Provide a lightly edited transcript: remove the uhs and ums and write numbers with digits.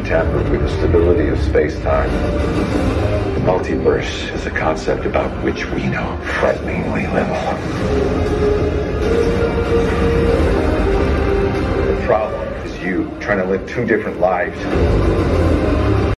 tamper with the stability of space-time. The multiverse is a concept about which we know frighteningly little. The problem is you trying to live two different lives.